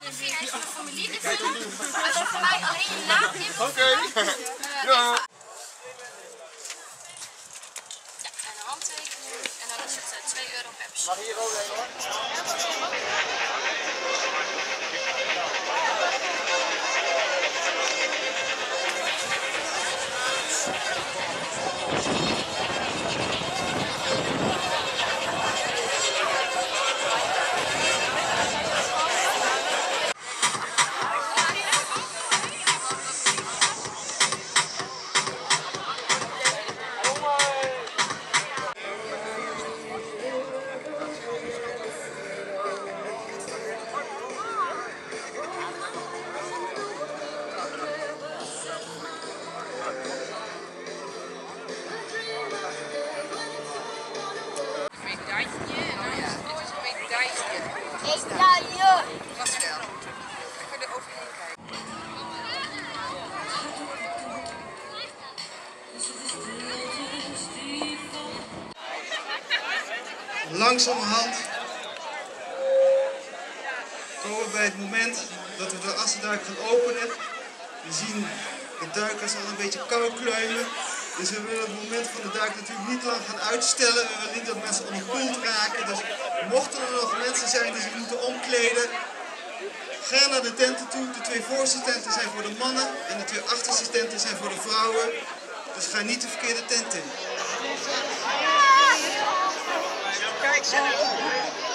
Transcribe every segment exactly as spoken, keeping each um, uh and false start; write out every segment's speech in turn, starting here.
Via het formulier invullen. Als je voor mij alleen je naam invoert. Oké. Ja. Ja, en een handtekening. En dan is het twee euro per persoon. Mag hier ook een hoor? Langzamerhand komen we bij het moment dat we de Assenduik gaan openen. We zien de duikers al een beetje kou kleumen. Dus we willen het moment van de duik natuurlijk niet lang gaan uitstellen. We willen niet dat mensen onderkoeld raken. Dus mochten er nog mensen zijn die zich moeten omkleden, ga naar de tenten toe. De twee voorste tenten zijn voor de mannen en de twee achterste tenten zijn voor de vrouwen. Dus ga niet de verkeerde tent in. Kijk, zet het op.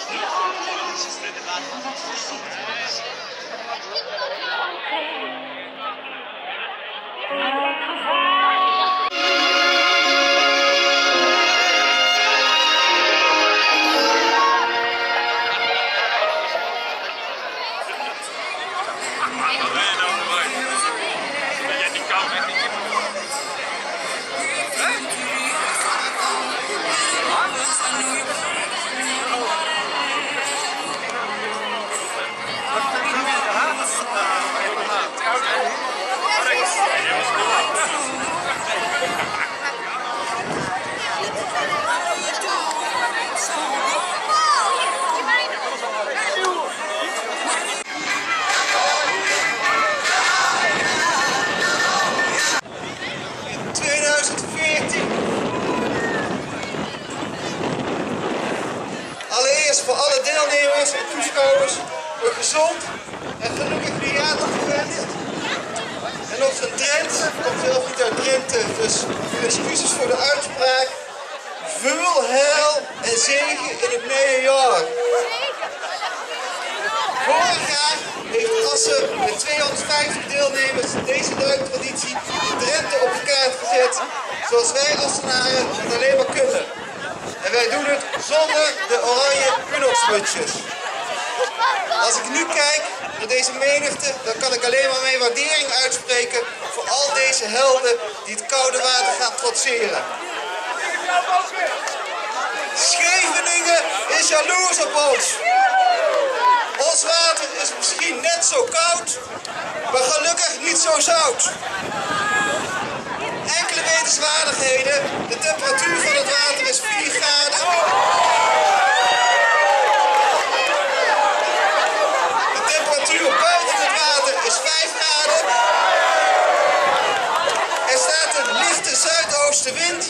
Allereerst voor alle deelnemers en toeschouwers een gezond en gelukkig nieuwjaar toegewenst. En nog zo'n Drent, ik kom zelf niet uit Drenthe, dus excuses voor de uitspraak. Veel heil en zegen in het nieuwe jaar. Vorig jaar heeft Assen met tweehonderdvijftig deelnemers deze duiktraditie Drenthe op de kaart gezet, zoals wij Assenaren het alleen maar kunnen. En wij doen het zonder de oranje Unox-mutsjes. Als ik nu kijk naar deze menigte, dan kan ik alleen maar mijn waardering uitspreken voor al deze helden die het koude water gaan trotseren. Scheveningen is jaloers op ons. Ons water is misschien net zo koud, maar gelukkig niet zo zout. Enkele wetenswaardigheden, de temperatuur van het water is vier graden. De temperatuur buiten het water is vijf graden. Er staat een lichte zuidoostenwind.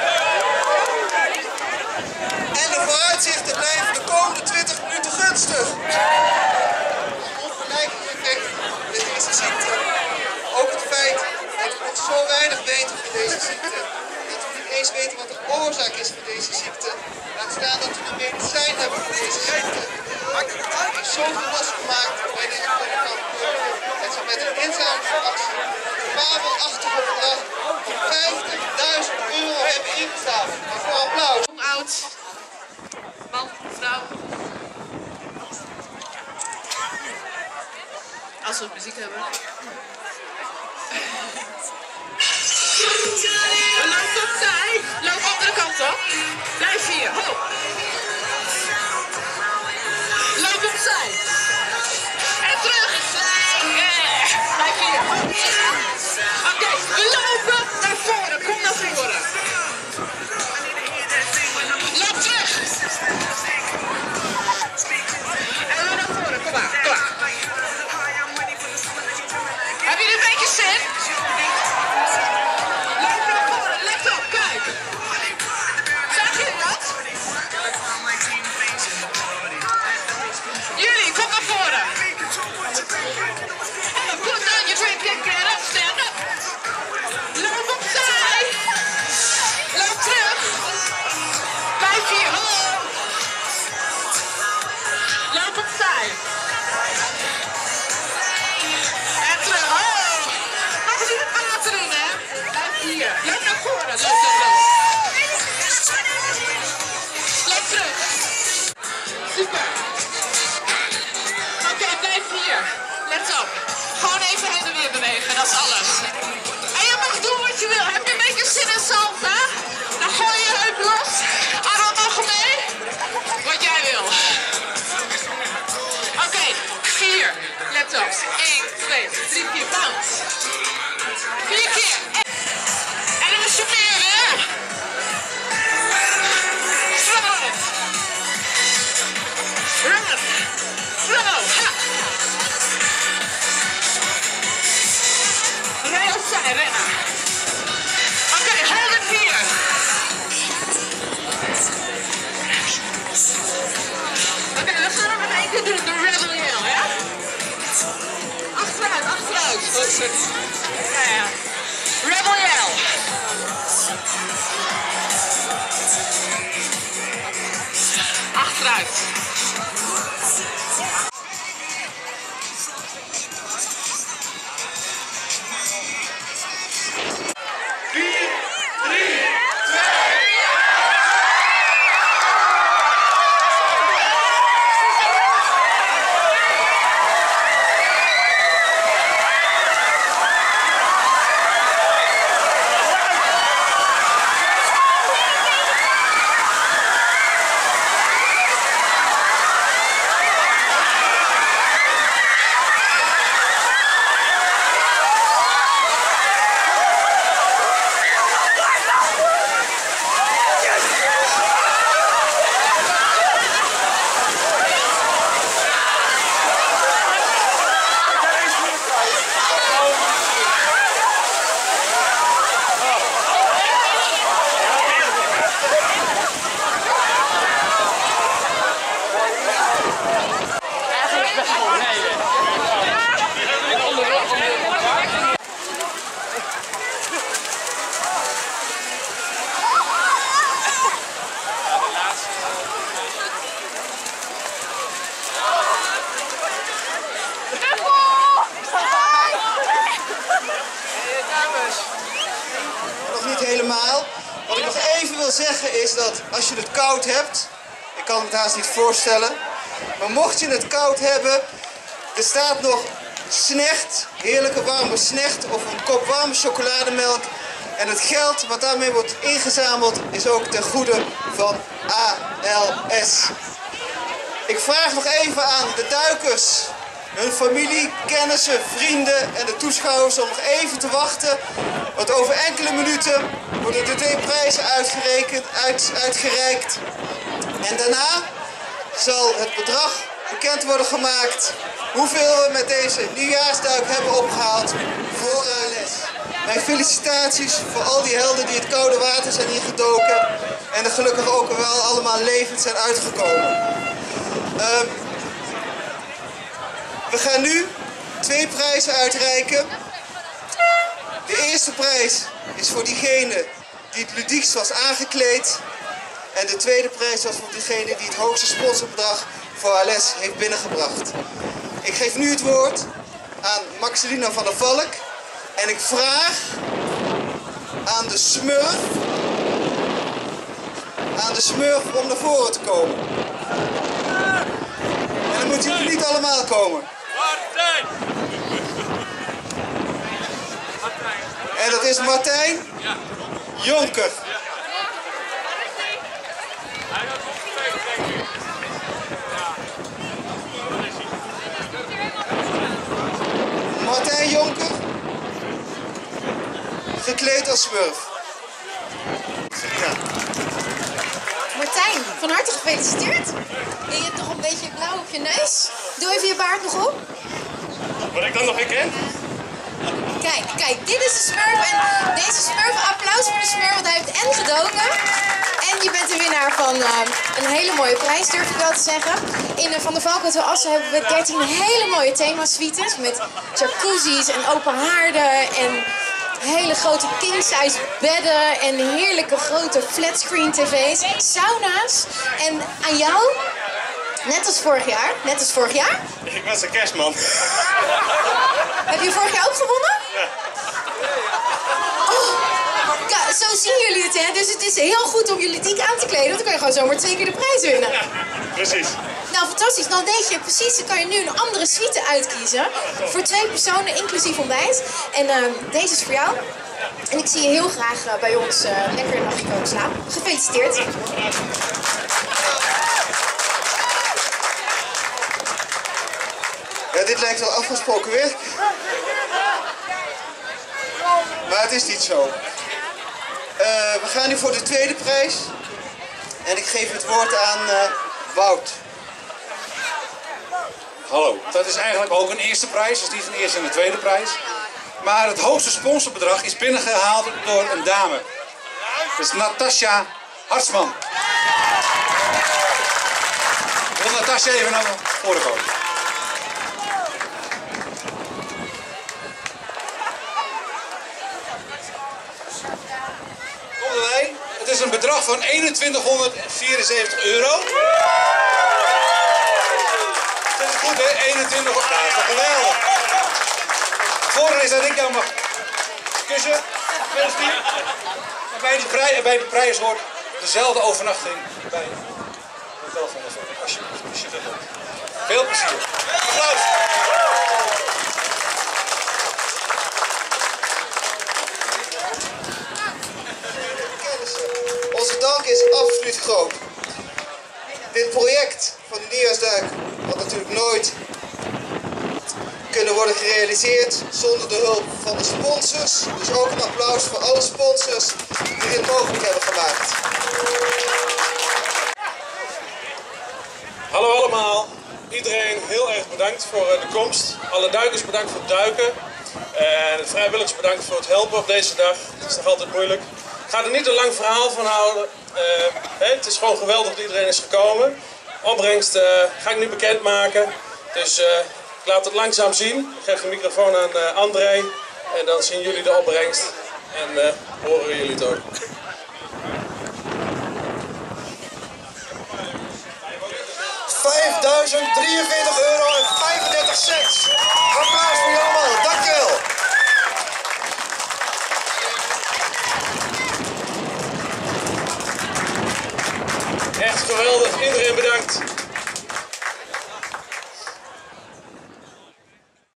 En de vooruitzichten blijven de komende twintig minuten gunstig. Ongelijke effect met deze ziekte. Ook het feit dat we nog zo weinig weten van deze ziekte, dat we niet eens weten wat de oorzaak is van deze ziekte, laat staan dat we een medicijn hebben voor deze ziekte. Er is zoveel losgemaakt bij deze predikant dat ze met een inzamelingsactie een fabelachtige bedrag van vijftigduizend euro hebben ingezameld. Voor applaus. Oud, man, vrouw. Als we muziek hebben. Loop opzij. Loop andere kant op. Blijf hier. Ho. Loop opzij. En terug. Yeah. Blijf hier. Oké, okay. We lopen naar voren. Kom naar voren. Loop terug. En we naar voren. Kom maar. Kom maar. super. Oké, okay, blijf hier. Let op. Gewoon even heen en weer bewegen, dat is alles. En je mag doen wat je wil. Heb je een beetje zin in salsa? Dan gooi je heup los. Arm nog mee. Wat jij wil. Oké, okay, vier. Let op. één, twee, drie, vier, bounce. Vier keer. En dan is je meer, hè? Slow. Run. Slow. Ha. Rij opzij, rennen. Oké, okay, hold it hier. Oké, okay, dan gaan we nog één keer doen. De Rebel Yell, ja? Achteruit, achteruit. Oh, sorry. Ja, ja. Rebel Yell. Achteruit. Nog niet helemaal. Wat ik nog even wil zeggen is dat als je het koud hebt, ik kan het haast niet voorstellen, maar mocht je het koud hebben, er staat nog snecht, heerlijke warme snecht of een kop warme chocolademelk. En het geld wat daarmee wordt ingezameld is ook ten goede van A L S. Ik vraag nog even aan de duikers, hun familie, kennissen, vrienden en de toeschouwers om nog even te wachten. Want over enkele minuten worden de twee prijzen uitgerekend, uit, uitgereikt. En daarna zal het bedrag bekend worden gemaakt hoeveel we met deze nieuwjaarsduik hebben opgehaald voor A L S. Mijn felicitaties voor al die helden die het koude water zijn ingedoken en er gelukkig ook wel allemaal levend zijn uitgekomen. Uh, we gaan nu twee prijzen uitreiken. De eerste prijs is voor diegene die het ludiekst was aangekleed. En de tweede prijs was voor diegene die het hoogste sponsorbedrag voor A L S heeft binnengebracht. Ik geef nu het woord aan Maxelina van der Valk. En ik vraag aan de Smurf, aan de Smurf om naar voren te komen. En dan moeten jullie niet allemaal komen. Martijn! En dat is Martijn Ja. Jonker. Hij gaat op de tweede plek nu. Ja. Daar is hij. Martijn Jonker, gekleed als Smurf. Ja. Martijn, van harte gefeliciteerd. En je hebt nog een beetje blauw op je neus. Doe even je baard nog op. Word ik dan nog herkend? Kijk, kijk, dit is de Smurf. En deze Smurf, applaus voor de Smurf, want hij heeft en gedoken. En je bent de winnaar van uh, een hele mooie prijs, durf ik wel te zeggen. In uh, Van der Valk Hotel Assen hebben we dertien hele mooie themasuites met jacuzzi's en open haarden en hele grote king-size bedden en heerlijke grote flatscreen tv's, sauna's. En aan jou, net als vorig jaar, net als vorig jaar. Ik was een kerstman. Heb je vorig jaar ook gewonnen? Ja. Oh, zo zien jullie het, hè? Dus het is heel goed om jullie dik aan te kleden. Want dan kan je gewoon zomaar twee keer de prijs winnen. Ja, precies. Nou, fantastisch. Dan weet je precies, dan kan je nu een andere suite uitkiezen. Voor twee personen, inclusief ontbijt. En uh, deze is voor jou. En ik zie je heel graag uh, bij ons uh, lekker een nachtje komen slapen. Gefeliciteerd. Ja, dit lijkt wel afgesproken werk. Maar het is niet zo. Uh, we gaan nu voor de tweede prijs. En ik geef het woord aan uh, Wout. Hallo, dat is eigenlijk ook een eerste prijs, dus niet een eerste en een tweede prijs. Maar het hoogste sponsorbedrag is binnengehaald door een dame. Dat is Natasja Hartsman. Wil Natasja even naar voren komen? Komt erbij. Het is een bedrag van eenentwintighonderdvierenzeventig euro. Dat is goed, hè? eenentwintig euro. Geweldig. Voordeel is dat ik jou mag kussen. Gefeliciteerd. En bij die, prij bij die prijs hoort dezelfde overnachting bij het hotel van de Zon. Alsjeblieft, als je dat doet. Veel plezier. Applaus. Onze dank is absoluut groot. Dit project van de Nieuwjaarsduik had natuurlijk nooit kunnen worden gerealiseerd zonder de hulp van de sponsors. Dus ook een applaus voor alle sponsors die dit mogelijk hebben gemaakt. Hallo allemaal, iedereen heel erg bedankt voor de komst. Alle duikers bedankt voor het duiken. En het vrijwilligers bedankt voor het helpen op deze dag. Het is nog altijd moeilijk. Ik ga er niet een lang verhaal van houden. Uh, hey, het is gewoon geweldig dat iedereen is gekomen. Opbrengst uh, ga ik nu bekendmaken. Dus uh, ik laat het langzaam zien. Ik geef de microfoon aan uh, André. En dan zien jullie de opbrengst. En uh, horen jullie het ook. vijfduizend drieënveertig euro en vijfendertig cent. Applaus voor jullie allemaal. Dankjewel. Echt geweldig. Iedereen bedankt.